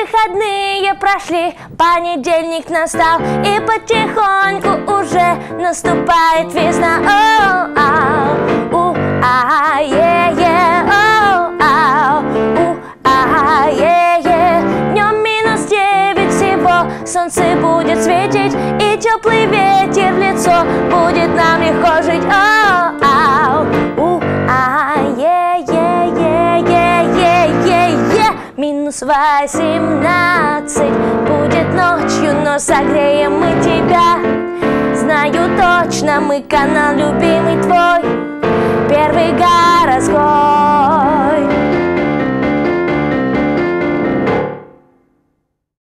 Выходные прошли, понедельник настал, и потихоньку уже наступает весна. Днем -9 всего, солнце будет светить, и теплый ветер в лицо, будет нам легко жить. -18 будет ночью, но согреем мы тебя. Знаю точно, мы канал любимый твой, первый гороскоп.